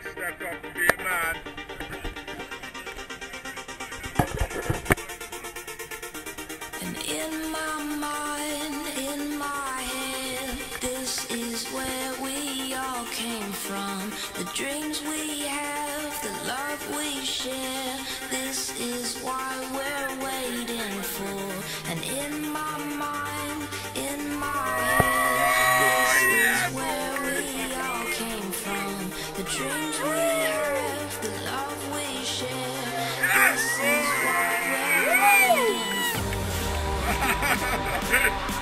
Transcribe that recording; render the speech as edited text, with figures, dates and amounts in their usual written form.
Back up to be a man. And in my mind, in my head, this is where we all came from. The dreams we have, the love we share, this is why we're waiting for. And in my mind, in my head, this is where we all came from. The dreams we have, the love we share, this is why we're waiting for.